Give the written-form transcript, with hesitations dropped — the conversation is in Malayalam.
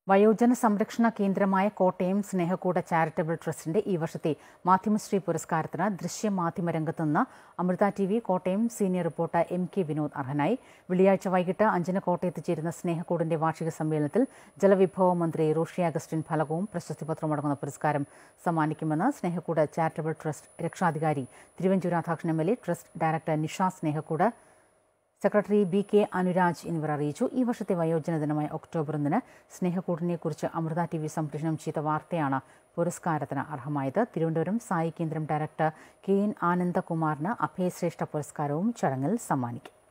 വയോജന സംരക്ഷണ കേന്ദ്രമായ കോട്ടയം സ്നേഹക്കൂട് ചാരിറ്റബിൾ ട്രസ്റ്റിന്റെ ഈ വർഷത്തെ മാധ്യമശ്രീ പുരസ്കാരത്തിന് ദൃശ്യമാധ്യമ രംഗത്തുനിന്ന് Amrita TV Kottayam senior reporter MK Vinod അർഹനായി. വെള്ളിയാഴ്ച വൈകിട്ട് 5-ന് കോട്ടയത്ത് ചേരുന്ന സ്നേഹക്കൂടിന്റെ വാർഷിക സമ്മേളനത്തിൽ ജലവിഭവ മന്ത്രി റോഷി അഗസ്റ്റിൻ ഫലകവും പ്രശസ്തിപത്രമടങ്ങുന്ന പുരസ്കാരം സമ്മാനിക്കുമെന്ന് സ്നേഹക്കൂട് ചാരിറ്റബിൾ ട്രസ്റ്റ് രക്ഷാധികാരി Thiruvanchoor Radhakrishnan MLA, trust director Nisha, Snehakkoodu secretary BK Anuraj എന്നിവർ അറിയിച്ചു. ഈ വർഷത്തെ വയോജന ദിനമായ ഒക്ടോബർ 1-ന് സ്നേഹക്കൂടിനെക്കുറിച്ച് അമൃത TV സംപ്രേഷണം ചെയ്ത വാർത്തയാണ് പുരസ്കാരത്തിന് അർഹമായത്. തിരുവനന്തപുരം സായി കേന്ദ്രം ഡയറക്ടർ KN ആനന്ദകുമാറിന് അഭയശ്രേഷ്ഠ പുരസ്കാരവും ചടങ്ങിൽ സമ്മാനിക്കും.